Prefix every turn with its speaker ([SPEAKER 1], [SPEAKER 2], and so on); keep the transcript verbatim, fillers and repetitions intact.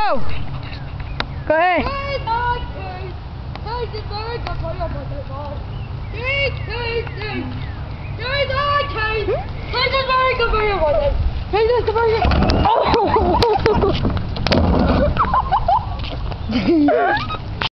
[SPEAKER 1] Go! Go ahead.
[SPEAKER 2] There's America for your mother. There's America for your mother. There's America. Oh!